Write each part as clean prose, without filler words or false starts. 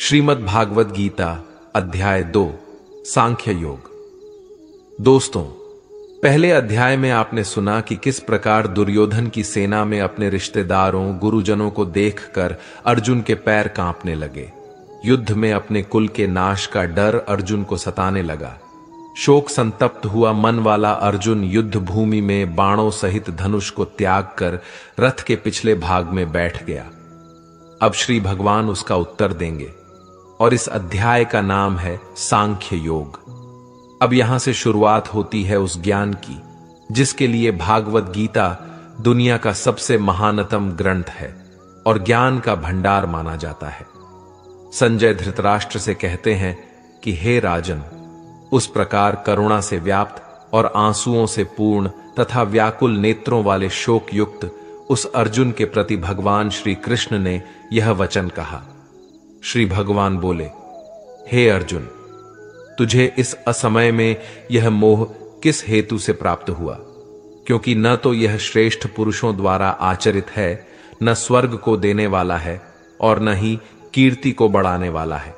श्रीमद् भागवत गीता अध्याय 2 सांख्य योग। दोस्तों, पहले अध्याय में आपने सुना कि किस प्रकार दुर्योधन की सेना में अपने रिश्तेदारों गुरुजनों को देखकर अर्जुन के पैर कांपने लगे। युद्ध में अपने कुल के नाश का डर अर्जुन को सताने लगा। शोक संतप्त हुआ मन वाला अर्जुन युद्ध भूमि में बाणों सहित धनुष को त्याग कर रथ के पिछले भाग में बैठ गया। अब श्री भगवान उसका उत्तर देंगे और इस अध्याय का नाम है सांख्य योग। अब यहां से शुरुआत होती है उस ज्ञान की जिसके लिए भागवत गीता दुनिया का सबसे महानतम ग्रंथ है और ज्ञान का भंडार माना जाता है। संजय धृतराष्ट्र से कहते हैं कि हे राजन, उस प्रकार करुणा से व्याप्त और आंसुओं से पूर्ण तथा व्याकुल नेत्रों वाले शोक युक्त उस अर्जुन के प्रति भगवान श्री कृष्ण ने यह वचन कहा। श्री भगवान बोले, हे अर्जुन, तुझे इस असमय में यह मोह किस हेतु से प्राप्त हुआ? क्योंकि न तो यह श्रेष्ठ पुरुषों द्वारा आचरित है, न स्वर्ग को देने वाला है और न ही कीर्ति को बढ़ाने वाला है।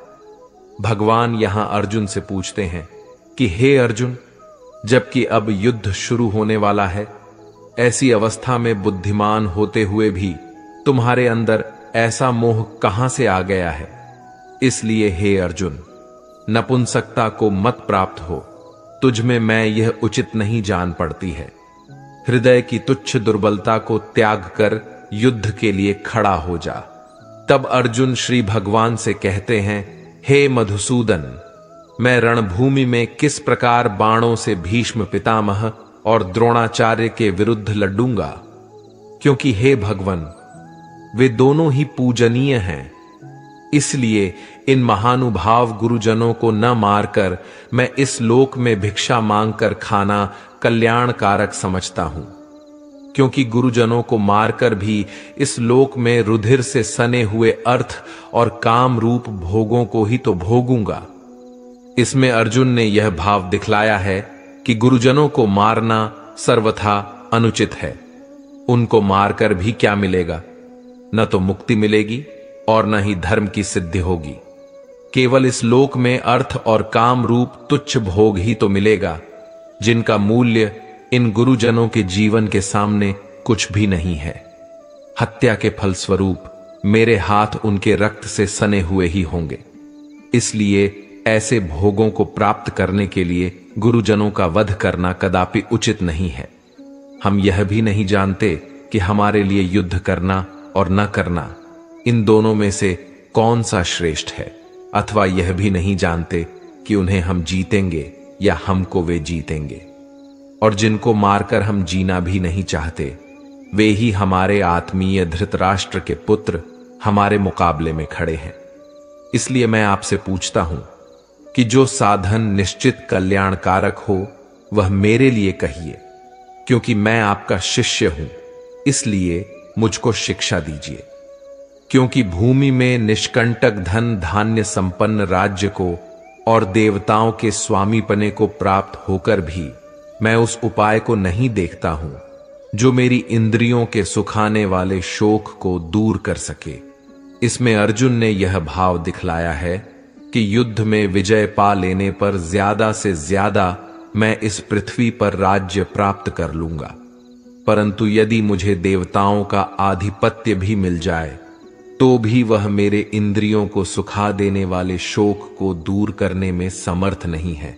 भगवान यहां अर्जुन से पूछते हैं कि हे अर्जुन, जबकि अब युद्ध शुरू होने वाला है, ऐसी अवस्था में बुद्धिमान होते हुए भी तुम्हारे अंदर ऐसा मोह कहां से आ गया है? इसलिए हे अर्जुन, नपुंसकता को मत प्राप्त हो, तुझ में मैं यह उचित नहीं जान पड़ती है। हृदय की तुच्छ दुर्बलता को त्याग कर युद्ध के लिए खड़ा हो जा। तब अर्जुन श्री भगवान से कहते हैं, हे मधुसूदन, मैं रणभूमि में किस प्रकार बाणों से भीष्म पितामह और द्रोणाचार्य के विरुद्ध लड़ूंगा? क्योंकि हे भगवन, वे दोनों ही पूजनीय हैं। इसलिए इन महानुभाव गुरुजनों को न मारकर मैं इस लोक में भिक्षा मांगकर खाना कल्याणकारक समझता हूं। क्योंकि गुरुजनों को मारकर भी इस लोक में रुधिर से सने हुए अर्थ और काम रूप भोगों को ही तो भोगूंगा। इसमें अर्जुन ने यह भाव दिखलाया है कि गुरुजनों को मारना सर्वथा अनुचित है। उनको मारकर भी क्या मिलेगा? न तो मुक्ति मिलेगी और न ही धर्म की सिद्धि होगी। केवल इस लोक में अर्थ और काम रूप तुच्छ भोग ही तो मिलेगा, जिनका मूल्य इन गुरुजनों के जीवन के सामने कुछ भी नहीं है। हत्या के फलस्वरूप मेरे हाथ उनके रक्त से सने हुए ही होंगे। इसलिए ऐसे भोगों को प्राप्त करने के लिए गुरुजनों का वध करना कदापि उचित नहीं है। हम यह भी नहीं जानते कि हमारे लिए युद्ध करना और न करना, इन दोनों में से कौन सा श्रेष्ठ है, अथवा यह भी नहीं जानते कि उन्हें हम जीतेंगे या हमको वे जीतेंगे। और जिनको मारकर हम जीना भी नहीं चाहते, वे ही हमारे आत्मीय धृतराष्ट्र के पुत्र हमारे मुकाबले में खड़े हैं। इसलिए मैं आपसे पूछता हूं कि जो साधन निश्चित कल्याणकारक हो वह मेरे लिए कहिए, क्योंकि मैं आपका शिष्य हूं। इसलिए मुझको शिक्षा दीजिए। क्योंकि भूमि में निष्कंटक धन धान्य संपन्न राज्य को और देवताओं के स्वामीपने को प्राप्त होकर भी मैं उस उपाय को नहीं देखता हूं जो मेरी इंद्रियों के सुखाने वाले शोक को दूर कर सके। इसमें अर्जुन ने यह भाव दिखलाया है कि युद्ध में विजय पा लेने पर ज्यादा से ज्यादा मैं इस पृथ्वी पर राज्य प्राप्त कर लूंगा, परंतु यदि मुझे देवताओं का आधिपत्य भी मिल जाए तो भी वह मेरे इंद्रियों को सुखा देने वाले शोक को दूर करने में समर्थ नहीं है।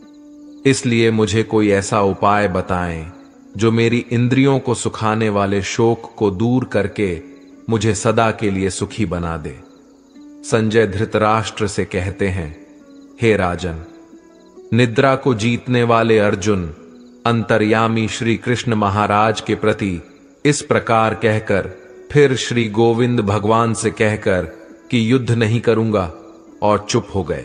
इसलिए मुझे कोई ऐसा उपाय बताएं जो मेरी इंद्रियों को सुखाने वाले शोक को दूर करके मुझे सदा के लिए सुखी बना दे। संजय धृतराष्ट्र से कहते हैं, हे राजन, निद्रा को जीतने वाले अर्जुन अंतर्यामी श्री कृष्ण महाराज के प्रति इस प्रकार कहकर फिर श्री गोविंद भगवान से कहकर कि युद्ध नहीं करूंगा और चुप हो गए।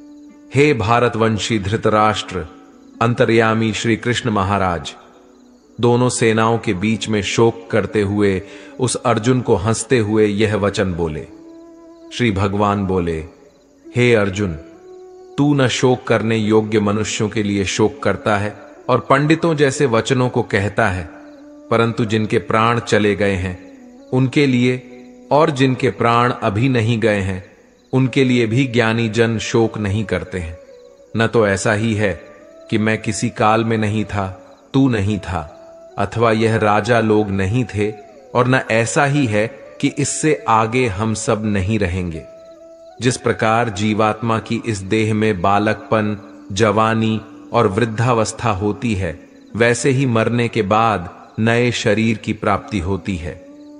हे भारतवंशी धृतराष्ट्र, अंतर्यामी श्री कृष्ण महाराज, दोनों सेनाओं के बीच में शोक करते हुए उस अर्जुन को हंसते हुए यह वचन बोले। श्री भगवान बोले, हे अर्जुन, तू न शोक करने योग्य मनुष्यों के लिए शोक करता है और पंडितों जैसे वचनों को कहता है, परंतु जिनके प्राण चले गए हैं उनके लिए और जिनके प्राण अभी नहीं गए हैं उनके लिए भी ज्ञानी जन शोक नहीं करते हैं। न तो ऐसा ही है कि मैं किसी काल में नहीं था, तू नहीं था, अथवा यह राजा लोग नहीं थे, और न ऐसा ही है कि इससे आगे हम सब नहीं रहेंगे। जिस प्रकार जीवात्मा की इस देह में बालकपन, जवानी और वृद्धावस्था होती है, वैसे ही मरने के बाद नए शरीर की प्राप्ति होती है।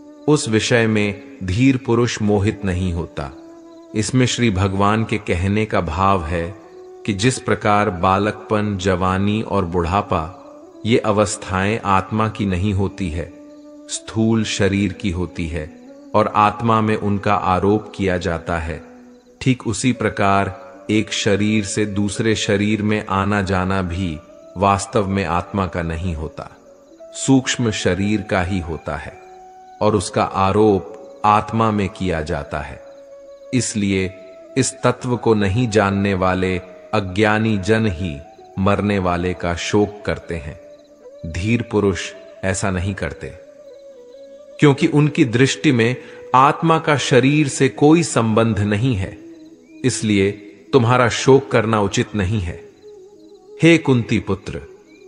उस विषय में धीर पुरुष मोहित नहीं होता। इसमें श्री भगवान के कहने का भाव है कि जिस प्रकार बालकपन, जवानी और बुढ़ापा ये अवस्थाएं आत्मा की नहीं होती है, स्थूल शरीर की होती है और आत्मा में उनका आरोप किया जाता है, ठीक उसी प्रकार एक शरीर से दूसरे शरीर में आना जाना भी वास्तव में आत्मा का नहीं होता, सूक्ष्म शरीर का ही होता है और उसका आरोप आत्मा में किया जाता है। इसलिए इस तत्व को नहीं जानने वाले अज्ञानी जन ही मरने वाले का शोक करते हैं। धीर पुरुष ऐसा नहीं करते, क्योंकि उनकी दृष्टि में आत्मा का शरीर से कोई संबंध नहीं है। इसलिए तुम्हारा शोक करना उचित नहीं है। हे कुंती पुत्र,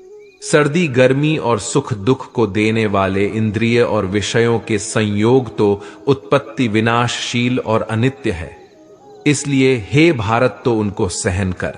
सर्दी, गर्मी और सुख दुख को देने वाले इंद्रिय और विषयों के संयोग तो उत्पत्ति विनाशशील और अनित्य है। इसलिए हे भारत, तो उनको सहन कर।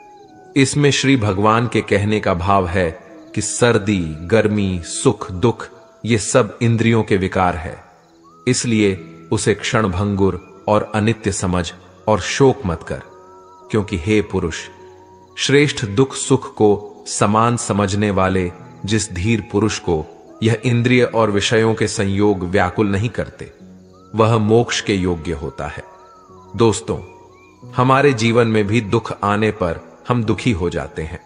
इसमें श्री भगवान के कहने का भाव है कि सर्दी, गर्मी, सुख दुख ये सब इंद्रियों के विकार है। इसलिए उसे क्षणभंगुर और अनित्य समझ और शोक मत कर, क्योंकि हे पुरुष, श्रेष्ठ दुख सुख को समान समझने वाले जिस धीर पुरुष को यह इंद्रिय और विषयों के संयोग व्याकुल नहीं करते, वह मोक्ष के योग्य होता है। दोस्तों, हमारे जीवन में भी दुख आने पर हम दुखी हो जाते हैं,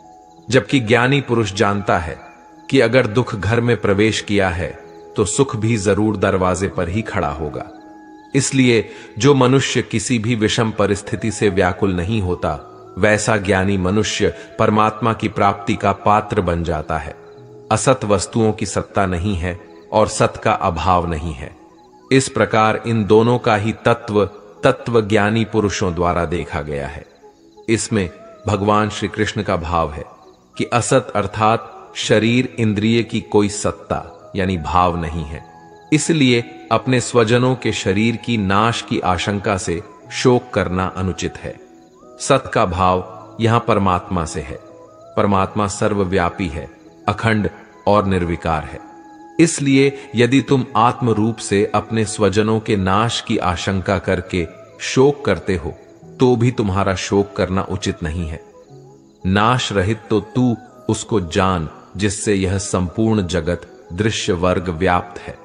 जबकि ज्ञानी पुरुष जानता है कि अगर दुख घर में प्रवेश किया है तो सुख भी जरूर दरवाजे पर ही खड़ा होगा। इसलिए जो मनुष्य किसी भी विषम परिस्थिति से व्याकुल नहीं होता, वैसा ज्ञानी मनुष्य परमात्मा की प्राप्ति का पात्र बन जाता है। असत वस्तुओं की सत्ता नहीं है और सत का अभाव नहीं है। इस प्रकार इन दोनों का ही तत्व ज्ञानी पुरुषों द्वारा देखा गया है। इसमें भगवान श्री कृष्ण का भाव है कि असत अर्थात शरीर इंद्रिय की कोई सत्ता यानी भाव नहीं है। इसलिए अपने स्वजनों के शरीर की नाश की आशंका से शोक करना अनुचित है। सत का भाव यहां परमात्मा से है। परमात्मा सर्वव्यापी है, अखंड और निर्विकार है। इसलिए यदि तुम आत्म रूप से अपने स्वजनों के नाश की आशंका करके शोक करते हो, तो भी तुम्हारा शोक करना उचित नहीं है। नाश रहित तो तू उसको जान जिससे यह संपूर्ण जगत दृश्य वर्ग व्याप्त है।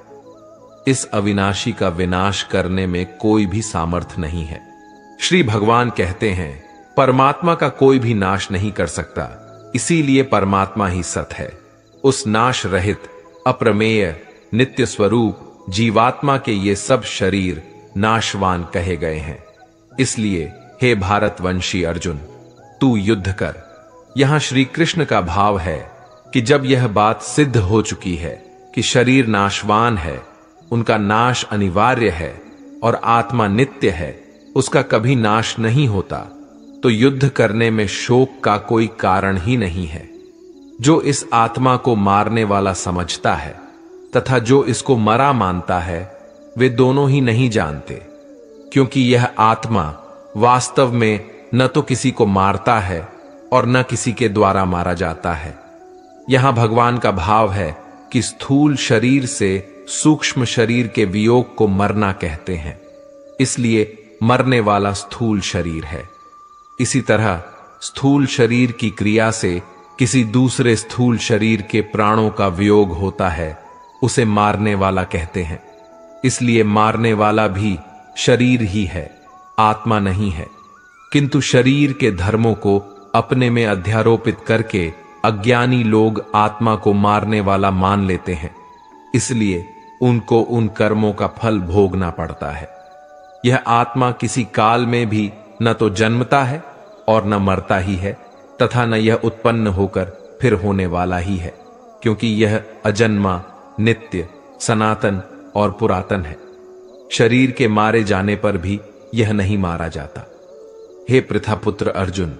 इस अविनाशी का विनाश करने में कोई भी सामर्थ्य नहीं है। श्री भगवान कहते हैं, परमात्मा का कोई भी नाश नहीं कर सकता, इसीलिए परमात्मा ही सत है। उस नाश रहित, अप्रमेय, नित्य स्वरूप जीवात्मा के ये सब शरीर नाशवान कहे गए हैं। इसलिए हे भारतवंशी अर्जुन, तू युद्ध कर। यहां श्री कृष्ण का भाव है कि जब यह बात सिद्ध हो चुकी है कि शरीर नाशवान है, उनका नाश अनिवार्य है और आत्मा नित्य है, उसका कभी नाश नहीं होता, तो युद्ध करने में शोक का कोई कारण ही नहीं है। जो इस आत्मा को मारने वाला समझता है तथा जो इसको मरा मानता है, वे दोनों ही नहीं जानते, क्योंकि यह आत्मा वास्तव में न तो किसी को मारता है और न किसी के द्वारा मारा जाता है। यहां भगवान का भाव है कि स्थूल शरीर से सूक्ष्म शरीर के वियोग को मरना कहते हैं, इसलिए मरने वाला स्थूल शरीर है। इसी तरह स्थूल शरीर की क्रिया से किसी दूसरे स्थूल शरीर के प्राणों का वियोग होता है, उसे मारने वाला कहते हैं। इसलिए मारने वाला भी शरीर ही है, आत्मा नहीं है। किंतु शरीर के धर्मों को अपने में अध्यारोपित करके अज्ञानी लोग आत्मा को मारने वाला मान लेते हैं, इसलिए उनको उन कर्मों का फल भोगना पड़ता है। यह आत्मा किसी काल में भी न तो जन्मता है और न मरता ही है, तथा न यह उत्पन्न होकर फिर होने वाला ही है, क्योंकि यह अजन्मा, नित्य, सनातन और पुरातन है। शरीर के मारे जाने पर भी यह नहीं मारा जाता। हे पृथापुत्र अर्जुन,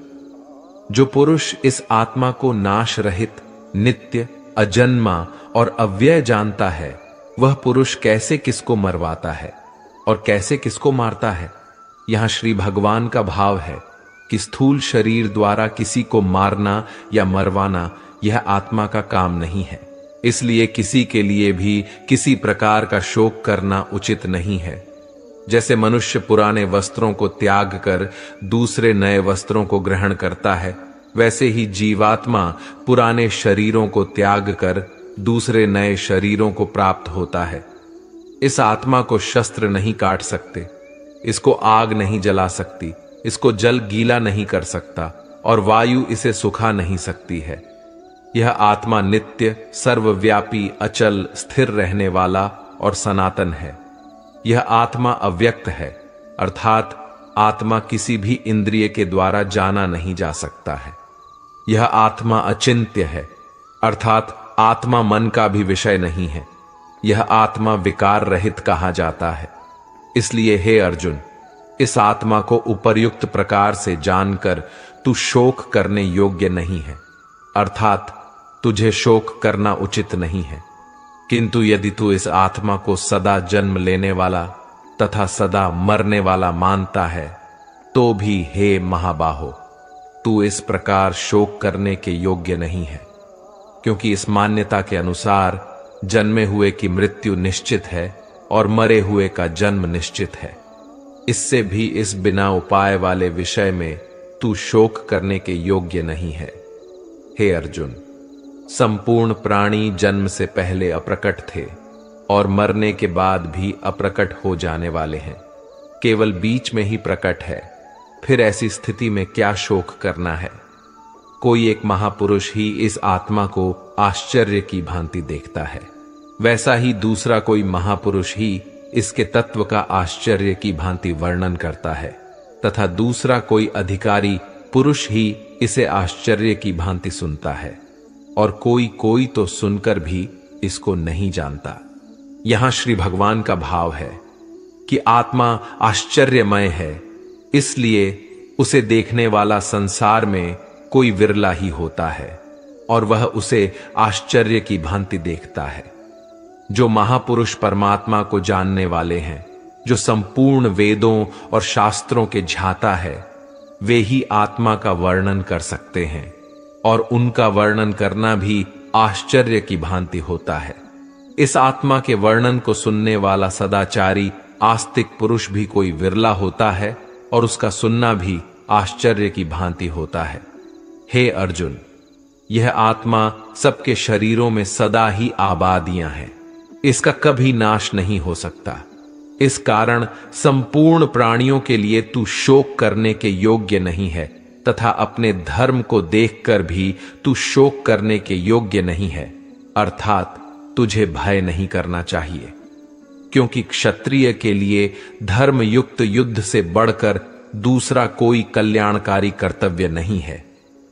जो पुरुष इस आत्मा को नाश रहित, नित्य, अजन्मा और अव्यय जानता है, वह पुरुष कैसे किसको मरवाता है और कैसे किसको मारता है। यहां श्री भगवान का भाव है कि स्थूल शरीर द्वारा किसी को मारना या मरवाना यह आत्मा का काम नहीं है। इसलिए किसी के लिए भी किसी प्रकार का शोक करना उचित नहीं है। जैसे मनुष्य पुराने वस्त्रों को त्याग कर दूसरे नए वस्त्रों को ग्रहण करता है, वैसे ही जीवात्मा पुराने शरीरों को त्याग कर दूसरे नए शरीरों को प्राप्त होता है। इस आत्मा को शस्त्र नहीं काट सकते, इसको आग नहीं जला सकती, इसको जल गीला नहीं कर सकता और वायु इसे सुखा नहीं सकती है। यह आत्मा नित्य, सर्वव्यापी, अचल, स्थिर रहने वाला और सनातन है। यह आत्मा अव्यक्त है, अर्थात आत्मा किसी भी इंद्रिय के द्वारा जाना नहीं जा सकता है। यह आत्मा अचिंत्य है, अर्थात आत्मा मन का भी विषय नहीं है। यह आत्मा विकार रहित कहा जाता है। इसलिए हे अर्जुन, इस आत्मा को उपर्युक्त प्रकार से जानकर तू शोक करने योग्य नहीं है, अर्थात तुझे शोक करना उचित नहीं है। किंतु यदि तू इस आत्मा को सदा जन्म लेने वाला तथा सदा मरने वाला मानता है, तो भी हे महाबाहो, तू इस प्रकार शोक करने के योग्य नहीं है, क्योंकि इस मान्यता के अनुसार जन्मे हुए की मृत्यु निश्चित है और मरे हुए का जन्म निश्चित है। इससे भी इस बिना उपाय वाले विषय में तू शोक करने के योग्य नहीं है। हे अर्जुन, संपूर्ण प्राणी जन्म से पहले अप्रकट थे और मरने के बाद भी अप्रकट हो जाने वाले हैं, केवल बीच में ही प्रकट है। फिर ऐसी स्थिति में क्या शोक करना है। कोई एक महापुरुष ही इस आत्मा को आश्चर्य की भांति देखता है, वैसा ही दूसरा कोई महापुरुष ही इसके तत्व का आश्चर्य की भांति वर्णन करता है, तथा दूसरा कोई अधिकारी पुरुष ही इसे आश्चर्य की भांति सुनता है, और कोई कोई तो सुनकर भी इसको नहीं जानता। यहां श्री भगवान का भाव है कि आत्मा आश्चर्यमय है, इसलिए उसे देखने वाला संसार में कोई विरला ही होता है और वह उसे आश्चर्य की भांति देखता है। जो महापुरुष परमात्मा को जानने वाले हैं, जो संपूर्ण वेदों और शास्त्रों के झाता है, वे ही आत्मा का वर्णन कर सकते हैं, और उनका वर्णन करना भी आश्चर्य की भांति होता है। इस आत्मा के वर्णन को सुनने वाला सदाचारी आस्तिक पुरुष भी कोई विरला होता है और उसका सुनना भी आश्चर्य की भांति होता है। हे अर्जुन, यह आत्मा सबके शरीरों में सदा ही आबादियां हैं, इसका कभी नाश नहीं हो सकता। इस कारण संपूर्ण प्राणियों के लिए तू शोक करने के योग्य नहीं है, तथा अपने धर्म को देखकर भी तू शोक करने के योग्य नहीं है, अर्थात तुझे भय नहीं करना चाहिए, क्योंकि क्षत्रिय के लिए धर्मयुक्त युद्ध से बढ़कर दूसरा कोई कल्याणकारी कर्तव्य नहीं है।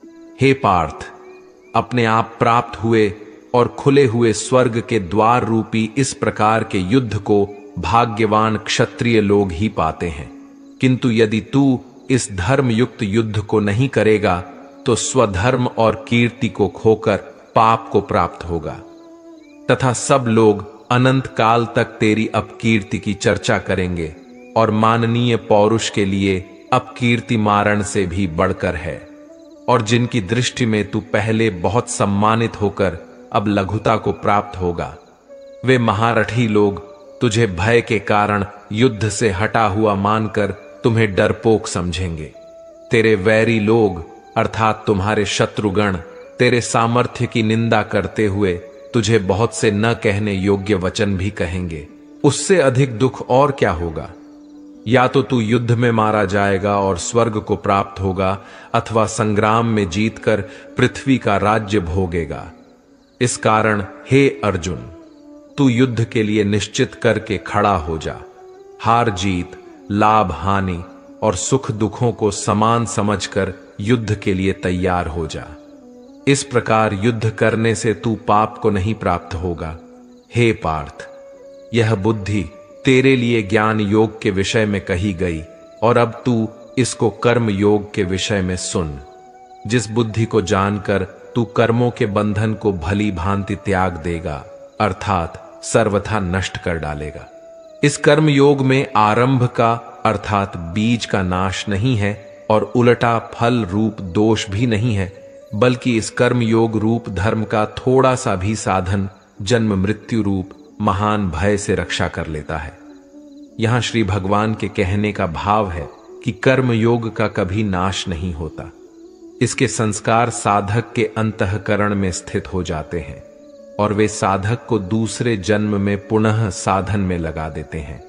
हे पार्थ, अपने आप प्राप्त हुए और खुले हुए स्वर्ग के द्वार रूपी इस प्रकार के युद्ध को भाग्यवान क्षत्रिय लोग ही पाते हैं। किंतु यदि तू इस धर्मयुक्त युद्ध को नहीं करेगा, तो स्वधर्म और कीर्ति को खोकर पाप को प्राप्त होगा, तथा सब लोग अनंत काल तक तेरी अपकीर्ति की चर्चा करेंगे, और माननीय पौरुष के लिए अपकीर्ति मारण से भी बढ़कर है। और जिनकी दृष्टि में तू पहले बहुत सम्मानित होकर अब लघुता को प्राप्त होगा, वे महारथी लोग तुझे भय के कारण युद्ध से हटा हुआ मानकर तुम्हें डरपोक समझेंगे। तेरे वैरी लोग अर्थात तुम्हारे शत्रुगण तेरे सामर्थ्य की निंदा करते हुए तुझे बहुत से न कहने योग्य वचन भी कहेंगे। उससे अधिक दुख और क्या होगा। या तो तू युद्ध में मारा जाएगा और स्वर्ग को प्राप्त होगा, अथवा संग्राम में जीतकर पृथ्वी का राज्य भोगेगा। इस कारण हे अर्जुन, तू युद्ध के लिए निश्चित करके खड़ा हो जा। हार जीत, लाभ हानि और सुख दुखों को समान समझकर युद्ध के लिए तैयार हो जा। इस प्रकार युद्ध करने से तू पाप को नहीं प्राप्त होगा। हे पार्थ, यह बुद्धि तेरे लिए ज्ञान योग के विषय में कही गई, और अब तू इसको कर्म योग के विषय में सुन। जिस बुद्धि को जानकर तू कर्मों के बंधन को भली भांति त्याग देगा, अर्थात सर्वथा नष्ट कर डालेगा। इस कर्म योग में आरंभ का अर्थात बीज का नाश नहीं है और उल्टा फल रूप दोष भी नहीं है, बल्कि इस कर्म योग रूप धर्म का थोड़ा सा भी साधन जन्म मृत्यु रूप महान भय से रक्षा कर लेता है। यहां श्री भगवान के कहने का भाव है कि कर्म योग का कभी नाश नहीं होता। इसके संस्कार साधक के अंतःकरण में स्थित हो जाते हैं और वे साधक को दूसरे जन्म में पुनः साधन में लगा देते हैं।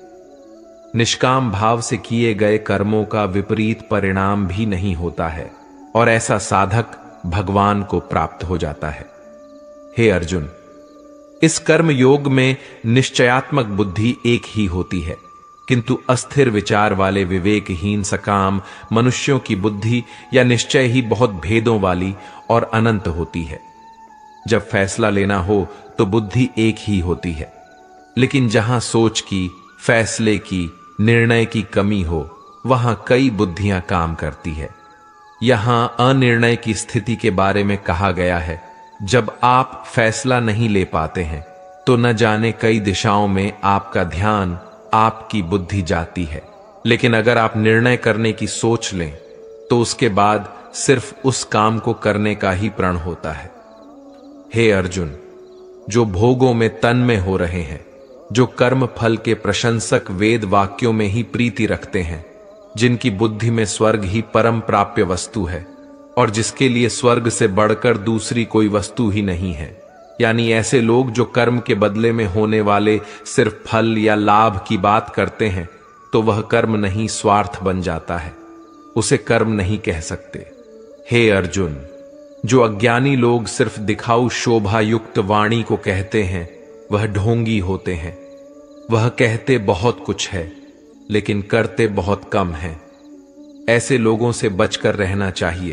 निष्काम भाव से किए गए कर्मों का विपरीत परिणाम भी नहीं होता है और ऐसा साधक भगवान को प्राप्त हो जाता है। हे अर्जुन, इस कर्म योग में निश्चयात्मक बुद्धि एक ही होती है, किंतु अस्थिर विचार वाले विवेकहीन सकाम मनुष्यों की बुद्धि या निश्चय ही बहुत भेदों वाली और अनंत होती है। जब फैसला लेना हो तो बुद्धि एक ही होती है, लेकिन जहां सोच की, फैसले की, निर्णय की कमी हो वहां कई बुद्धियां काम करती है। यहां अनिर्णय की स्थिति के बारे में कहा गया है। जब आप फैसला नहीं ले पाते हैं तो न जाने कई दिशाओं में आपका ध्यान, आपकी बुद्धि जाती है, लेकिन अगर आप निर्णय करने की सोच लें तो उसके बाद सिर्फ उस काम को करने का ही प्रण होता है। हे अर्जुन, जो भोगों में तन्मय हो रहे हैं, जो कर्म फल के प्रशंसक वेद वाक्यों में ही प्रीति रखते हैं, जिनकी बुद्धि में स्वर्ग ही परम प्राप्य वस्तु है और जिसके लिए स्वर्ग से बढ़कर दूसरी कोई वस्तु ही नहीं है, यानी ऐसे लोग जो कर्म के बदले में होने वाले सिर्फ फल या लाभ की बात करते हैं, तो वह कर्म नहीं स्वार्थ बन जाता है, उसे कर्म नहीं कह सकते। हे अर्जुन, जो अज्ञानी लोग सिर्फ दिखाऊ शोभा युक्त वाणी को कहते हैं वह ढोंगी होते हैं। वह कहते बहुत कुछ है लेकिन करते बहुत कम है। ऐसे लोगों से बचकर रहना चाहिए।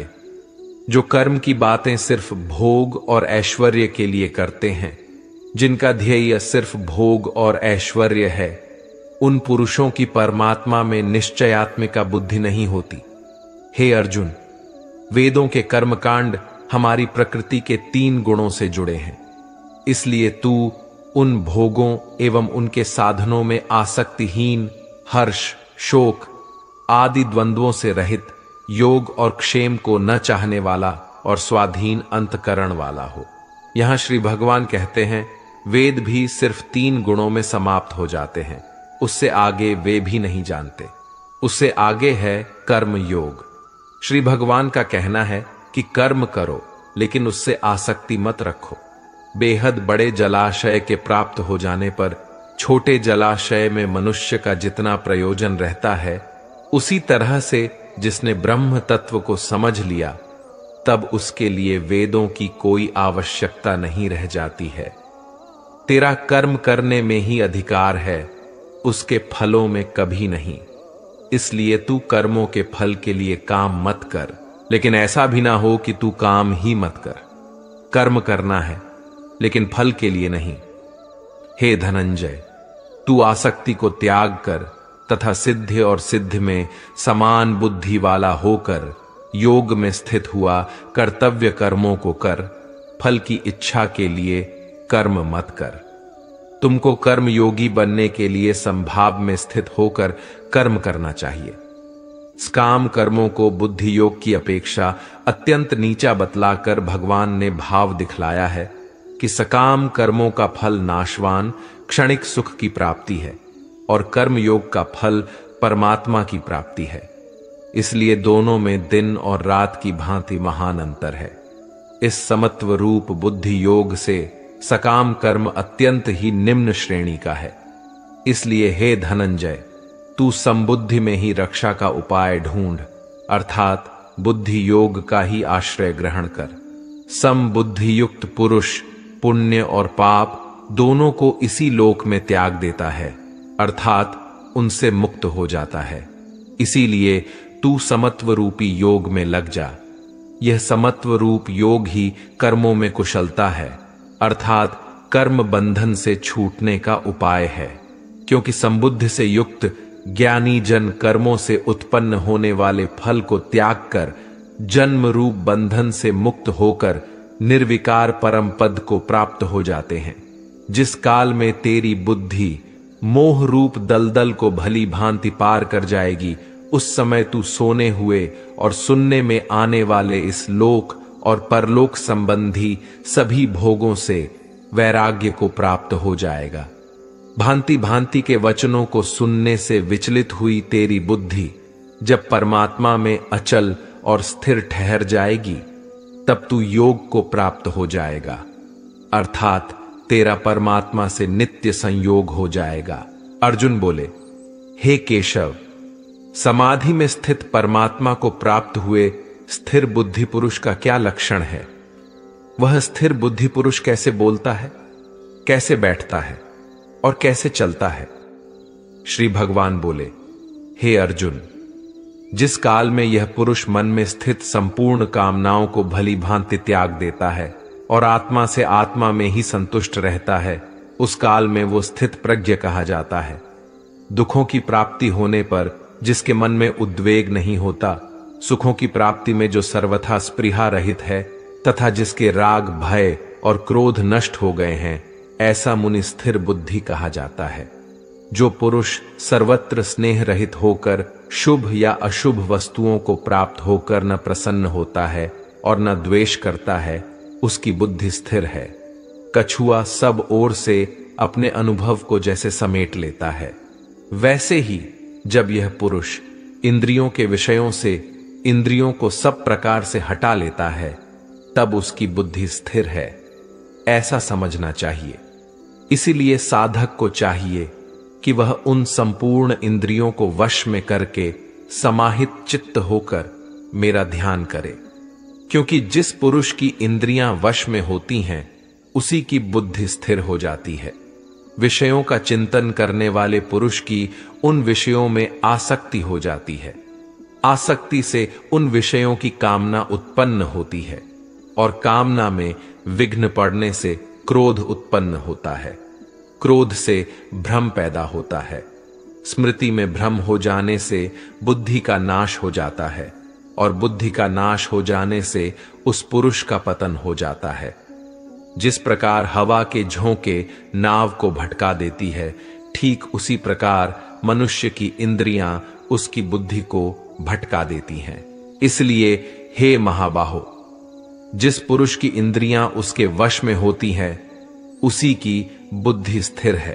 जो कर्म की बातें सिर्फ भोग और ऐश्वर्य के लिए करते हैं, जिनका ध्येय सिर्फ भोग और ऐश्वर्य है, उन पुरुषों की परमात्मा में निश्चयात्मिका बुद्धि नहीं होती। हे अर्जुन, वेदों के कर्मकांड हमारी प्रकृति के 3 गुणों से जुड़े हैं, इसलिए तू उन भोगों एवं उनके साधनों में आसक्तिहीन, हर्ष, शोक आदि द्वंद्वों से रहित, योग और क्षेम को न चाहने वाला और स्वाधीन अंतकरण वाला हो। यहां श्री भगवान कहते हैं, वेद भी सिर्फ 3 गुणों में समाप्त हो जाते हैं, उससे आगे वे भी नहीं जानते। उससे आगे है कर्म योग। श्री भगवान का कहना है कि कर्म करो लेकिन उससे आसक्ति मत रखो। बेहद बड़े जलाशय के प्राप्त हो जाने पर छोटे जलाशय में मनुष्य का जितना प्रयोजन रहता है, उसी तरह से जिसने ब्रह्म तत्व को समझ लिया, तब उसके लिए वेदों की कोई आवश्यकता नहीं रह जाती है। तेरा कर्म करने में ही अधिकार है, उसके फलों में कभी नहीं। इसलिए तू कर्मों के फल के लिए काम मत कर, लेकिन ऐसा भी ना हो कि तू काम ही मत कर। कर्म करना है लेकिन फल के लिए नहीं। हे धनंजय, तू आसक्ति को त्याग कर तथा सिद्ध और सिद्ध में समान बुद्धि वाला होकर योग में स्थित हुआ कर्तव्य कर्मों को कर। फल की इच्छा के लिए कर्म मत कर। तुमको कर्म योगी बनने के लिए संभाव में स्थित होकर कर्म करना चाहिए। काम कर्मों को बुद्धि योग की अपेक्षा अत्यंत नीचा बतलाकर भगवान ने भाव दिखलाया है कि सकाम कर्मों का फल नाशवान क्षणिक सुख की प्राप्ति है और कर्म योग का फल परमात्मा की प्राप्ति है। इसलिए दोनों में दिन और रात की भांति महान अंतर है। इस समत्व रूप बुद्धि योग से सकाम कर्म अत्यंत ही निम्न श्रेणी का है। इसलिए हे धनंजय, तू समबुद्धि में ही रक्षा का उपाय ढूंढ, अर्थात बुद्धि योग का ही आश्रय ग्रहण कर। समबुद्धि युक्त पुरुष पुण्य और पाप दोनों को इसी लोक में त्याग देता है, अर्थात उनसे मुक्त हो जाता है। इसीलिए तू समत्व रूपी योग में लग जा। यह समत्व रूप योग ही कर्मों में कुशलता है, अर्थात कर्म बंधन से छूटने का उपाय है, क्योंकि संबुद्धि से युक्त ज्ञानी जन कर्मों से उत्पन्न होने वाले फल को त्याग कर जन्म रूप बंधन से मुक्त होकर निर्विकार परम पद को प्राप्त हो जाते हैं। जिस काल में तेरी बुद्धि मोह रूप दलदल को भली भांति पार कर जाएगी, उस समय तू सोने हुए और सुनने में आने वाले इस लोक और परलोक संबंधी सभी भोगों से वैराग्य को प्राप्त हो जाएगा। भांति भांति के वचनों को सुनने से विचलित हुई तेरी बुद्धि जब परमात्मा में अचल और स्थिर ठहर जाएगी, तब तू योग को प्राप्त हो जाएगा, अर्थात तेरा परमात्मा से नित्य संयोग हो जाएगा। अर्जुन बोले, हे केशव, समाधि में स्थित परमात्मा को प्राप्त हुए स्थिर बुद्धि पुरुष का क्या लक्षण है? वह स्थिर बुद्धि पुरुष कैसे बोलता है, कैसे बैठता है और कैसे चलता है? श्री भगवान बोले, हे अर्जुन, जिस काल में यह पुरुष मन में स्थित संपूर्ण कामनाओं को भली भांति त्याग देता है और आत्मा से आत्मा में ही संतुष्ट रहता है, उस काल में वो स्थित प्रज्ञ कहा जाता है। दुखों की प्राप्ति होने पर जिसके मन में उद्वेग नहीं होता, सुखों की प्राप्ति में जो सर्वथा स्पृहा रहित है तथा जिसके राग, भय और क्रोध नष्ट हो गए हैं, ऐसा मुनि स्थिर बुद्धि कहा जाता है। जो पुरुष सर्वत्र स्नेह रहित होकर शुभ या अशुभ वस्तुओं को प्राप्त होकर न प्रसन्न होता है और न द्वेष करता है, उसकी बुद्धि स्थिर है। कछुआ सब ओर से अपने अनुभव को जैसे समेट लेता है, वैसे ही जब यह पुरुष इंद्रियों के विषयों से इंद्रियों को सब प्रकार से हटा लेता है, तब उसकी बुद्धि स्थिर है, ऐसा समझना चाहिए। इसीलिए साधक को चाहिए कि वह उन संपूर्ण इंद्रियों को वश में करके समाहित चित्त होकर मेरा ध्यान करे, क्योंकि जिस पुरुष की इंद्रियां वश में होती हैं, उसी की बुद्धि स्थिर हो जाती है। विषयों का चिंतन करने वाले पुरुष की उन विषयों में आसक्ति हो जाती है। आसक्ति से उन विषयों की कामना उत्पन्न होती है और कामना में विघ्न पड़ने से क्रोध उत्पन्न होता है। क्रोध से भ्रम पैदा होता है। स्मृति में भ्रम हो जाने से बुद्धि का नाश हो जाता है और बुद्धि का नाश हो जाने से उस पुरुष का पतन हो जाता है। जिस प्रकार हवा के झोंके नाव को भटका देती है, ठीक उसी प्रकार मनुष्य की इंद्रियां उसकी बुद्धि को भटका देती हैं। इसलिए हे महाबाहो, जिस पुरुष की इंद्रियां उसके वश में होती हैं, उसी की बुद्धि स्थिर है।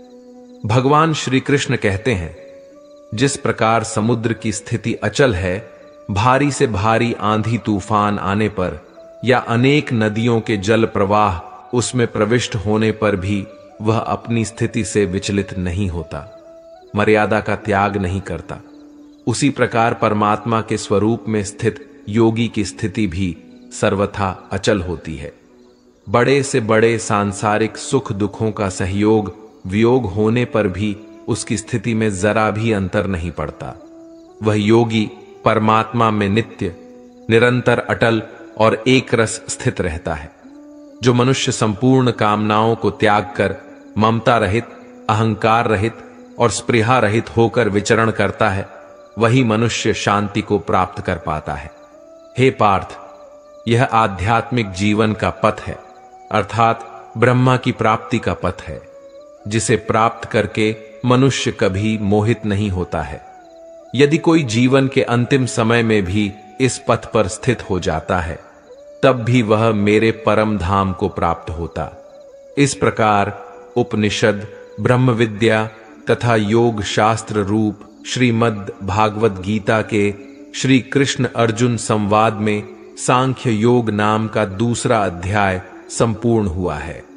भगवान श्री कृष्ण कहते हैं, जिस प्रकार समुद्र की स्थिति अचल है, भारी से भारी आंधी तूफान आने पर या अनेक नदियों के जल प्रवाह उसमें प्रविष्ट होने पर भी वह अपनी स्थिति से विचलित नहीं होता, मर्यादा का त्याग नहीं करता, उसी प्रकार परमात्मा के स्वरूप में स्थित योगी की स्थिति भी सर्वथा अचल होती है। बड़े से बड़े सांसारिक सुख दुखों का सहयोग वियोग होने पर भी उसकी स्थिति में जरा भी अंतर नहीं पड़ता। वह योगी परमात्मा में नित्य, निरंतर, अटल और एक रस स्थित रहता है। जो मनुष्य संपूर्ण कामनाओं को त्याग कर ममता रहित, अहंकार रहित और स्पृहा रहित होकर विचरण करता है, वही मनुष्य शांति को प्राप्त कर पाता है। हे पार्थ, यह आध्यात्मिक जीवन का पथ है, अर्थात ब्रह्मा की प्राप्ति का पथ है, जिसे प्राप्त करके मनुष्य कभी मोहित नहीं होता है। यदि कोई जीवन के अंतिम समय में भी इस पथ पर स्थित हो जाता है, तब भी वह मेरे परम धाम को प्राप्त होता। इस प्रकार उपनिषद, ब्रह्म विद्या तथा योग शास्त्र रूप श्रीमद् भागवत गीता के श्री कृष्ण अर्जुन संवाद में सांख्य योग नाम का दूसरा अध्याय संपूर्ण हुआ है।